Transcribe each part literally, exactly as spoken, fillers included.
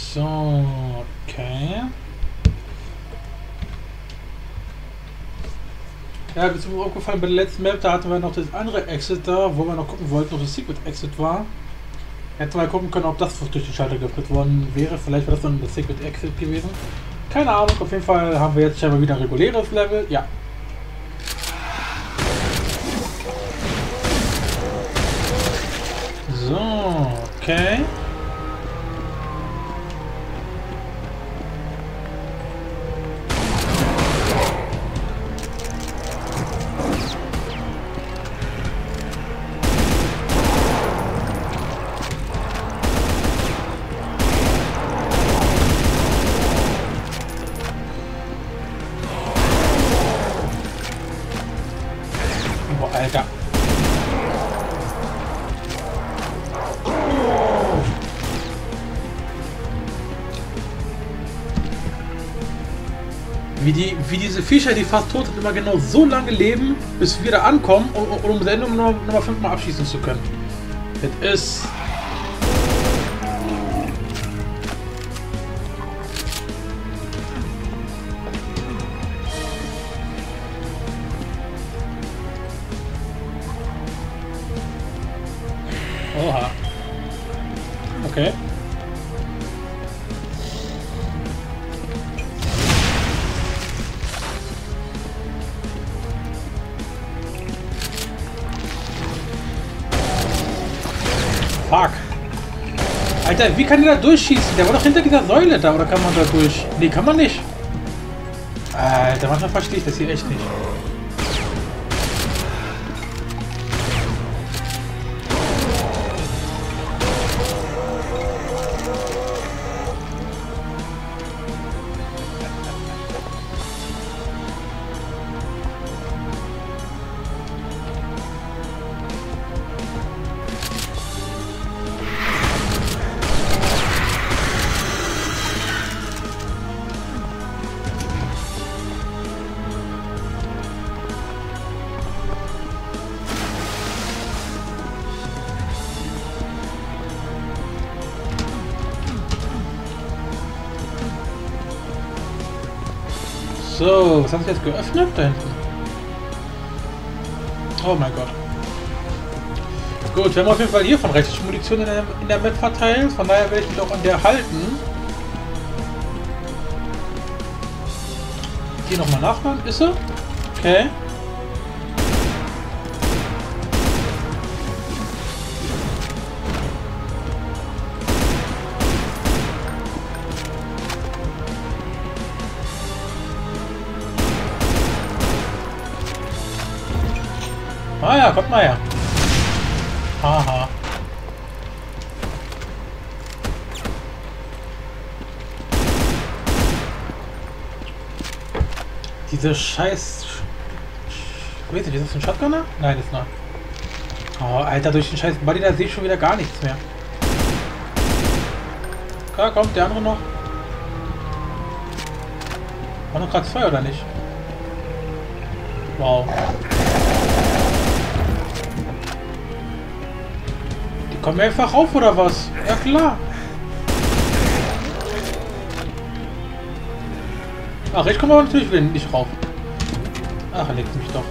So, okay. Ja, ist mir aufgefallen, bei der letzten Map, da hatten wir noch das andere Exit da, wo wir noch gucken wollten, ob das Secret Exit war. Hätten wir mal gucken können, ob das durch den Schalter geöffnet worden wäre. Vielleicht wäre das dann das Secret Exit gewesen. Keine Ahnung, auf jeden Fall haben wir jetzt scheinbar wieder ein reguläres Level. Ja. So, okay. Alter. Wie, die, wie diese Viecher, die fast tot sind, immer genau so lange leben, bis wir da ankommen, um, um, um Sendung noch, noch mal fünfmal abschießen zu können. Das ist... Oha. Okay. Fuck. Alter, wie kann der da durchschießen? Der war doch hinter dieser Säule da, oder kann man da durch? Nee, kann man nicht. Alter, manchmal verstehe ich das hier echt nicht. So, was haben sie jetzt geöffnet da hinten? Oh mein Gott. Gut, wir haben auf jeden Fall hier von rechts Munition in der, in der Map verteilt. Von daher werde ich mich auch an der halten. Hier nochmal nachladen. Ist sie? Okay. Ah ja, kommt mal her. Haha. Diese scheiß... Ich weiß nicht, ist das ein Shotgunner? Nein, das ist noch. Oh, Alter, durch den scheiß Body, da sehe ich schon wieder gar nichts mehr. Klar, kommt der andere noch. War noch gerade zwei, oder nicht? Wow. Kommen wir einfach rauf, oder was? Ja klar. Ach, ich komme aber natürlich nicht rauf. Ach, er legt mich doch.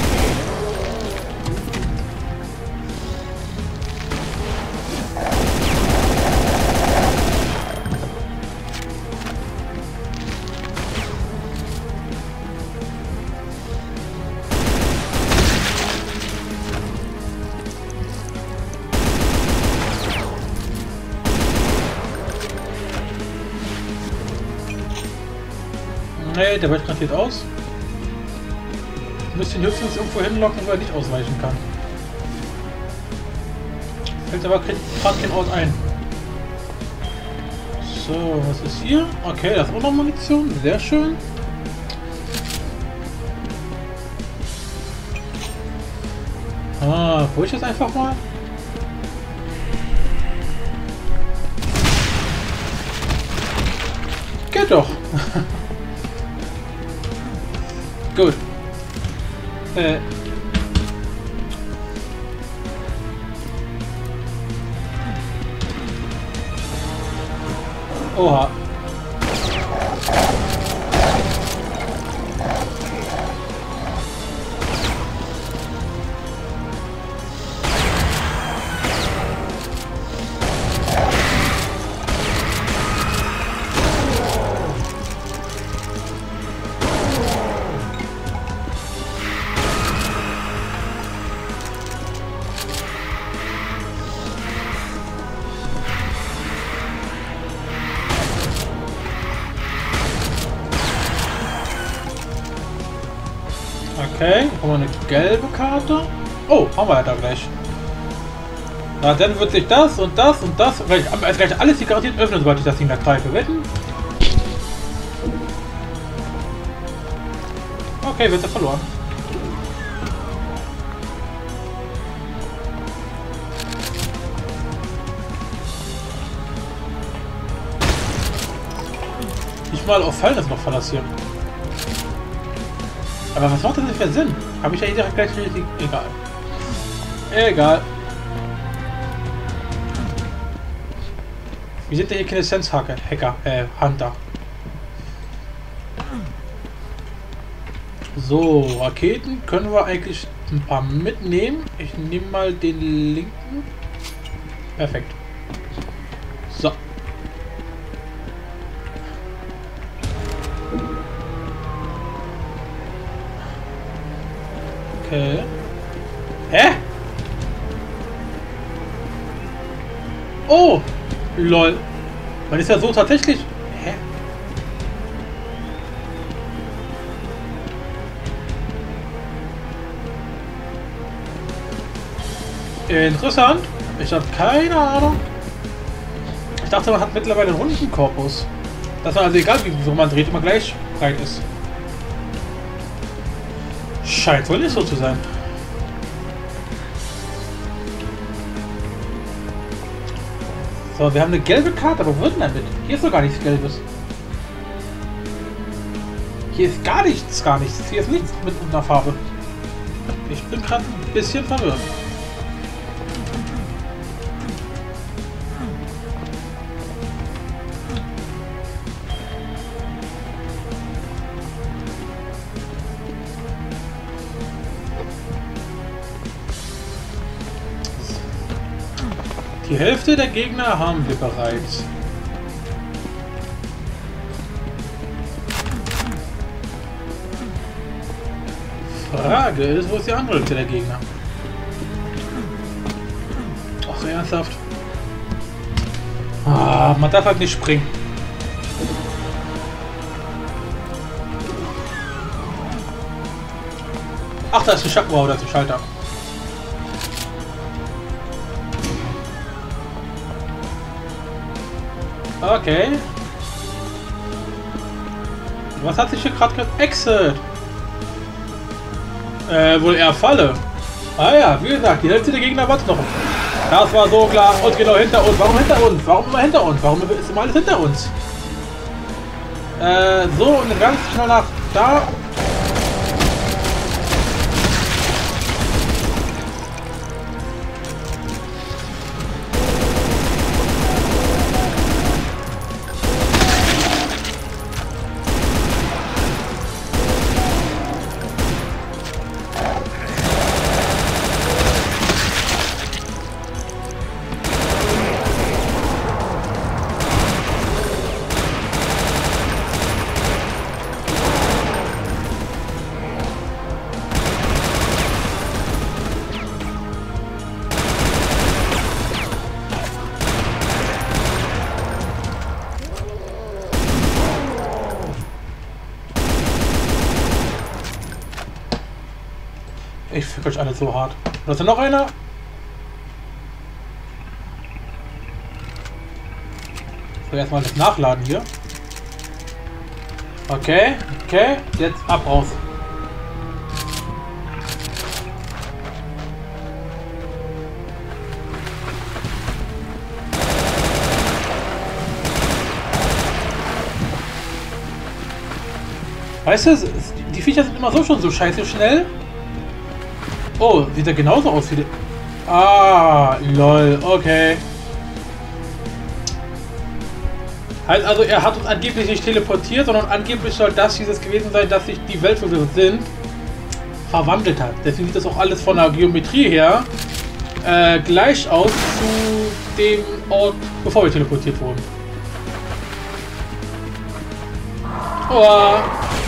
Nee, der weicht gerade aus. Ich müsste ihn höchstens irgendwo hinlocken, wo er nicht ausweichen kann. Fällt aber gerade kein Ort ein. So, was ist hier? Okay, das ist auch noch Munition. Sehr schön. Ah, wo ich jetzt einfach mal? Geht doch. Gut. Äh. Oha. Okay, haben wir eine gelbe Karte. Oh, haben wir ja da gleich. Na, dann wird sich das und das und das gleich, also gleich alles die garantiert öffnen, sobald ich das Ding da greife. Wetten? Okay, wird er verloren. Nicht mal auf Fallen das noch verlassen. Aber was macht das denn für Sinn? Habe ich ja direkt gleich richtig... Egal. Egal. Wir sind ja hier keine Sense-Hacker, Hacker, äh, Hunter. So, Raketen können wir eigentlich ein paar mitnehmen. Ich nehme mal den linken. Perfekt. So. Okay. Hä? Oh! Lol. Man ist ja so tatsächlich... Hä? Interessant. Ich habe keine Ahnung. Ich dachte, man hat mittlerweile einen runden Korpus. Dass man also egal wie so man dreht, immer gleich breit ist. Scheint wohl nicht so zu sein. So, wir haben eine gelbe Karte, aber wo ist denn damit? Hier ist doch gar nichts Gelbes. Hier ist gar nichts, gar nichts. Hier ist nichts mit einer Farbe. Ich bin gerade ein bisschen verwirrt. Die Hälfte der Gegner haben wir bereits. Frage ist, wo ist die andere Hälfte der Gegner? Ach, ernsthaft? Ah, man darf halt nicht springen. Ach, da ist ein Schalter. Wow, da ist ein Schalter. Okay. Was hat sich hier gerade ge... Exit! Äh, wohl eher Falle. Ah ja, wie gesagt, die Hälfte der Gegner wartet noch. Das war so klar. Und genau hinter uns. Warum hinter uns? Warum immer hinter uns? Warum ist immer alles hinter uns? Äh, so und ganz schnell nach da. Ich fick euch alle so hart. Da ist ja noch einer. So, erstmal das Nachladen hier. Okay, okay, jetzt ab raus. Weißt du, die Viecher sind immer so schon so scheiße schnell. Oh, sieht er genauso aus wie der... Ah, lol, okay. Heißt also, er hat uns angeblich nicht teleportiert, sondern angeblich soll das dieses gewesen sein, dass sich die Welt, wo wir sind, verwandelt hat. Deswegen sieht das auch alles von der Geometrie her äh, gleich aus zu dem Ort, bevor wir teleportiert wurden. Oh.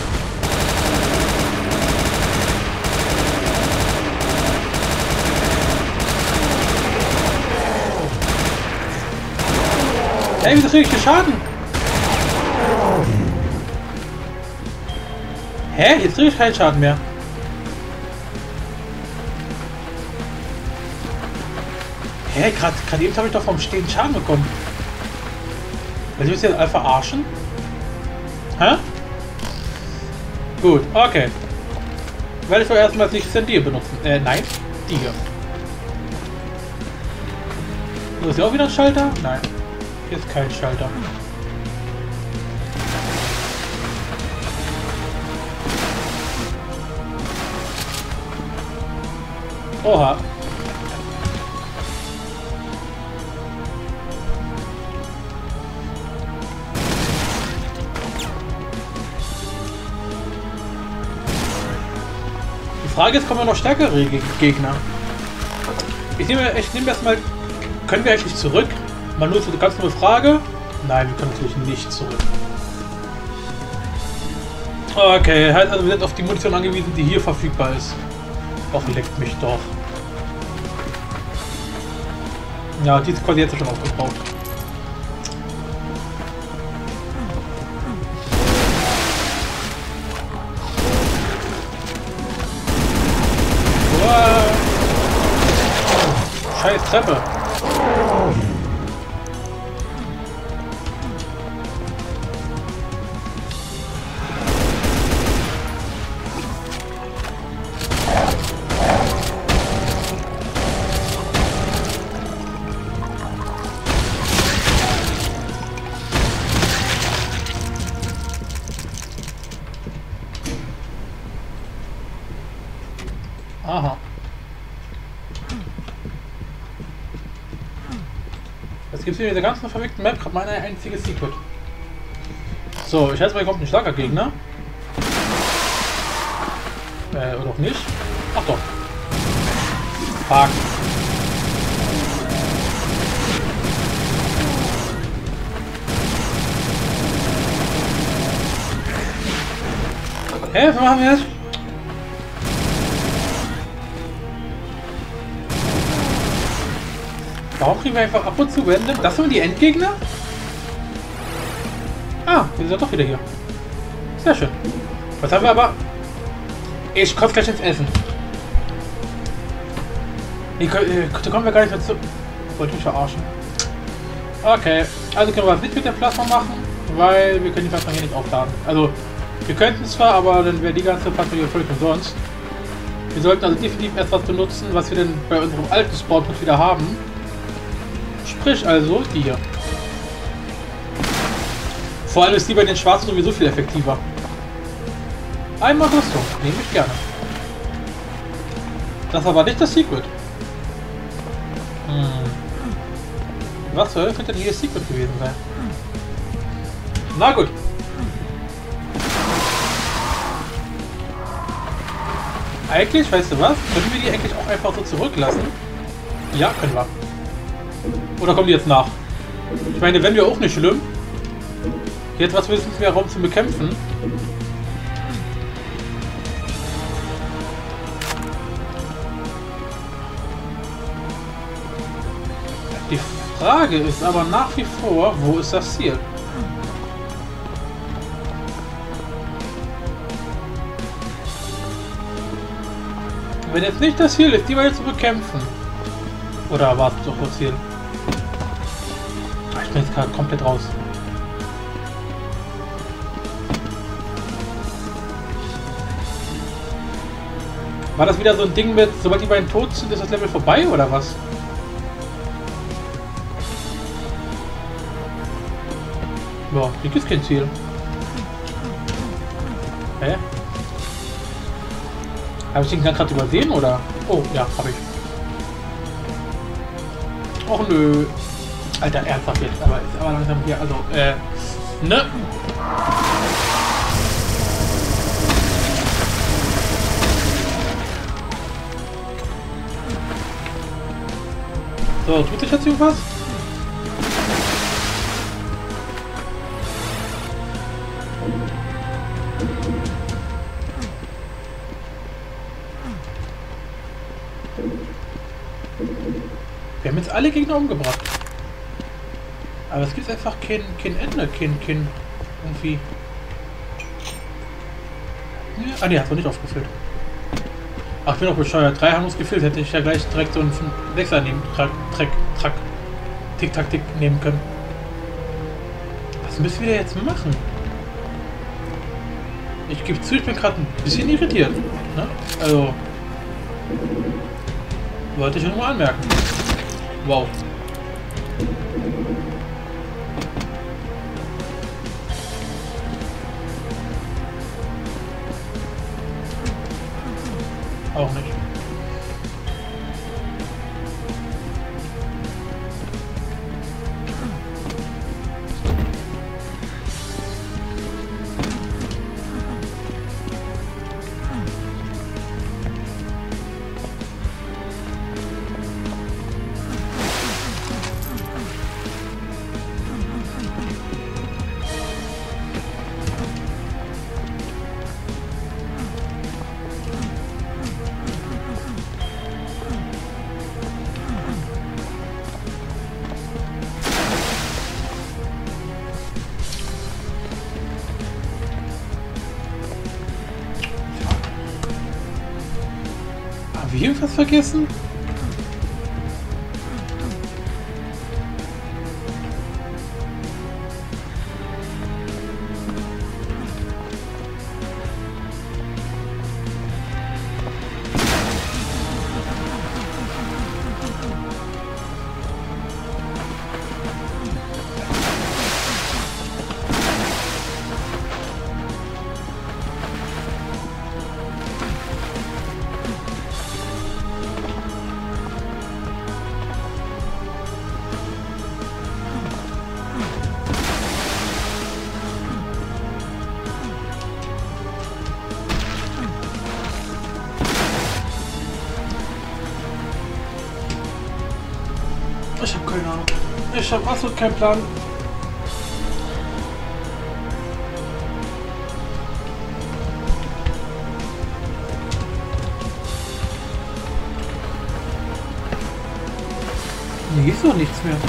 Ey, wieso krieg ich hier Schaden? Hä? Jetzt krieg ich keinen Schaden mehr. Hä? Gerade eben habe ich doch vom Stehen Schaden bekommen. Willst du mich jetzt einfach verarschen? Hä? Gut, okay. Werde ich doch erstmal nicht Sendir benutzen. Äh, nein. Die hier. So, ist hier auch wieder ein Schalter? Nein. Hier ist kein Schalter. Oha. Die Frage ist, kommen wir noch stärkere Gegner? Ich nehme, ich nehme erstmal. Können wir eigentlich zurück? Mal nur so eine ganz neue Frage. Nein, wir können natürlich nicht zurück. Okay, heißt also, wir sind auf die Munition angewiesen, die hier verfügbar ist. Och, leckt mich doch. Ja, die ist quasi jetzt schon aufgebaut. Wow. Scheiß Treppe. Aha. Es gibt hier in dieser ganzen verrückten Map gerade mal ein einziges Secret. So, ich schätze mal, hier kommt ein starker Gegner. Äh, oder auch nicht. Ach doch. Fuck. Hä, was machen wir jetzt? Warum kriegen wir einfach ab und zu random? Das sind die Endgegner? Ah, wir sind doch wieder hier. Sehr schön. Was haben wir aber? Ich komme gleich ins Essen. Nee, da kommen wir gar nicht mehr zu. Wollte mich verarschen. Okay, also können wir was mit der Plasma machen, weil wir können die Plasma hier nicht aufladen. Also, wir könnten zwar, aber dann wäre die ganze Plasma hier völlig umsonst. Wir sollten also definitiv etwas benutzen, was wir denn bei unserem alten Spawnpunkt wieder haben. Sprich also die hier. Vor allem ist die bei den Schwarzen sowieso viel effektiver. Einmal Rüstung, nehme ich gerne. Das war aber nicht das Secret. Hm. Was soll könnte denn hier das Secret gewesen sein? Na gut. Eigentlich, weißt du was? Können wir die eigentlich auch einfach so zurücklassen? Ja, können wir. Oder kommen die jetzt nach? Ich meine, wenn wir auch nicht schlimm. Jetzt was wissen wir Raum zu bekämpfen. Die Frage ist aber nach wie vor, wo ist das Ziel? Wenn jetzt nicht das Ziel ist, die beiden zu bekämpfen. Oder war es doch das Ziel? Ich bin jetzt gerade komplett raus. War das wieder so ein Ding mit, sobald die beiden tot sind, ist das Level vorbei oder was? Boah, hier gibt es kein Ziel. Hä? Habe ich den gerade übersehen oder? Oh, ja, habe ich. Och nö. Alter, ernsthaft jetzt, aber ist aber langsam hier, also, äh, ne? So, tut sich jetzt irgendwas? Wir haben jetzt alle Gegner umgebracht. Aber es gibt einfach kein, kein Ende, kein, kein irgendwie. Ja, ah ne, hat man nicht aufgefüllt. Ach, ich bin doch bescheuert. Drei haben uns gefüllt, hätte ich ja gleich direkt so einen Sechser nehmen. Track, Track, Track. Tick, Tack, Tick nehmen können. Was müssen wir jetzt machen? Ich gebe zu, ich bin gerade ein bisschen irritiert. Ne? Also. Wollte ich nur mal anmerken. Wow. Auch nicht. Haben wir irgendwas vergessen? Ich habe keine Ahnung. Ich habe absolut keinen Plan. Nee, ist doch nichts mehr.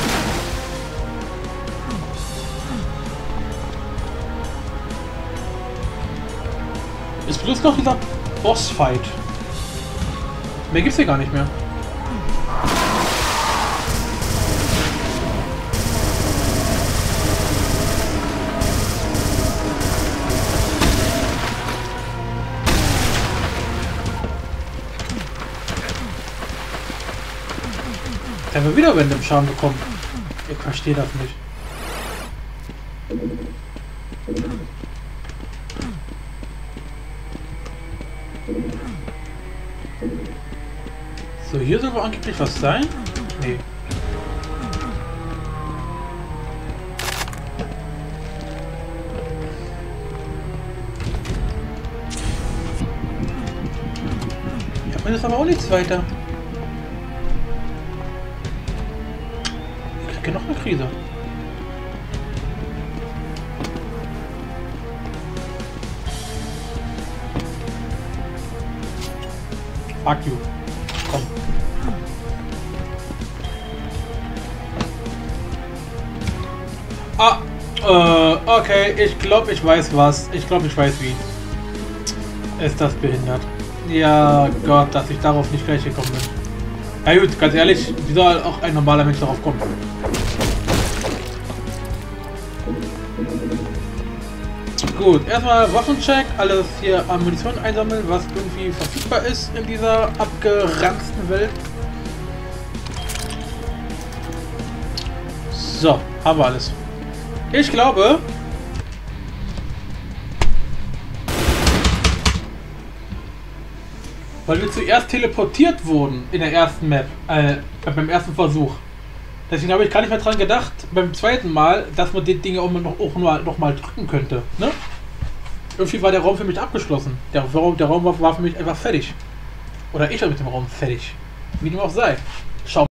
Ist bloß noch dieser Bossfight. Mehr gibt's hier gar nicht mehr. Haben wir wieder Random Schaden bekommen? Ich verstehe das nicht. So, hier soll wohl angeblich was sein? Nee. Ich habe mir das aber auch nichts weiter. Noch eine Krise. Fuck you. Komm. Ah, äh, okay. Ich glaube, ich weiß was. Ich glaube, ich weiß wie. Ist das behindert? Ja, Gott, dass ich darauf nicht gleich gekommen bin. Ja gut, ganz ehrlich, wie soll auch ein normaler Mensch darauf kommen? Gut, erstmal Waffencheck, alles hier an Munition einsammeln, was irgendwie verfügbar ist in dieser abgeranzten Welt. So, haben wir alles. Ich glaube, weil wir zuerst teleportiert wurden in der ersten Map, äh, beim ersten Versuch, Deswegen habe ich gar nicht mehr dran gedacht, beim zweiten Mal, dass man die Dinge auch noch, auch noch, noch mal drücken könnte. Ne? Irgendwie war der Raum für mich abgeschlossen. Der Raum, der Raum war, war für mich einfach fertig. Oder ich war mit dem Raum fertig. Wie dem auch sei. Schau